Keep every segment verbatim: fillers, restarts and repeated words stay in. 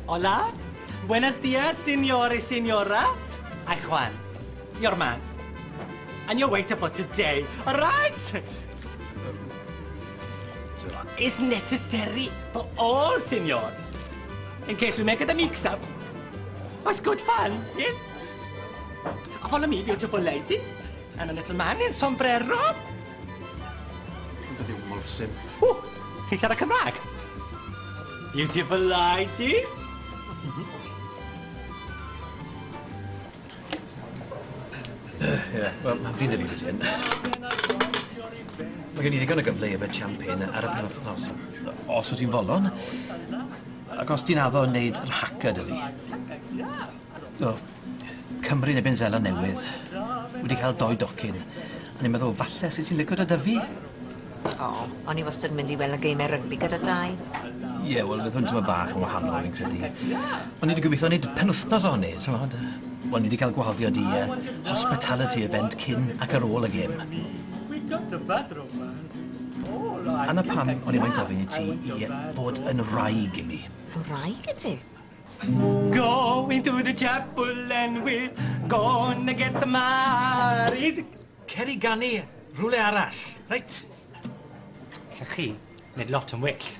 Hola. Buenos dias, signore, signora. I'm Juan, your man. And your waiter for today, all right? It's necessary for all signors. In case we make it a mix-up. It's good fun, yes? Follow me, beautiful lady. And a little man in sombrero. Beth yw Molsyn? Oh, chi'n siarad Cymraeg? Beautiful lady. Ie, wel, mae'n bryd i fi wedi hyn. Mae gen i ddigon o gyfle i yfed champagne ar y penwythnos. Os wyt ti'n folon, ac os ti'n addo wneud yr haca dy fi. O, Cymru neu Benzela newydd, wedi cael doi docyn, a ni'n meddwl falle sydd ti'n licio dy dy fi. O, o'n i wastad yn mynd i weld y geimau rygbi gyda dau. Ie, wel, fydd hwn tyma bach yn wahanol, fi'n credu. O'n i wedi gobeithio wneud penwythnos ohoni, ti'n meddwl? Wel, ni wedi cael gwahoddiad i uh, hospitality event cyn ac ar ôl y gêm. Anna pam o'n i moyn gofyn i ti i fod yn wraig i mi. Yn wraig i ti? Going to the chapel and we're gonna get married. Cer i ganu rhywle arall, reit? Lle chi, wneud lot yn well.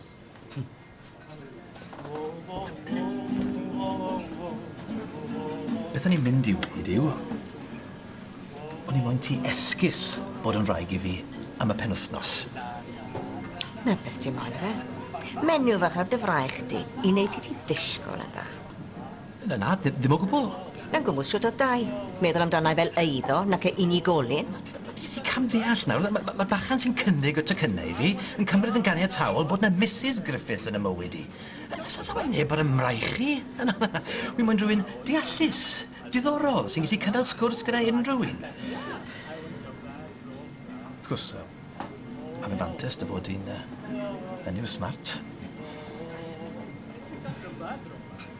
Beth o'n i'n mynd i weid yw, o'n i moyn ti esgus bod yn wraig i fi am y penwythnos. Na beth ti'n moyn fe? Menyw fach ar dy fraich di, i wneud i ti ddisgol yn dda. Na, na, ddim, ddim o gwbl. Na'n gwmwys siwt o dau. Meddwl amdana fel eiddo, nac e unigolyn. Ti cam ddeall nawr, mae'r ma, ma bachan sy'n cynnig o tocynnau i fi yn cymryd yn ganiataol bod na Missus Griffiths yn y mywyd i. Sa mae neb ar ymraich i? Wy'n mwyn rhywun deallus, diddorol, sy'n gallu cynnal sgwrs gyda unrhyw un. Wrth gwrs, a fe fantes dy fod i'n uh, fenyw smart.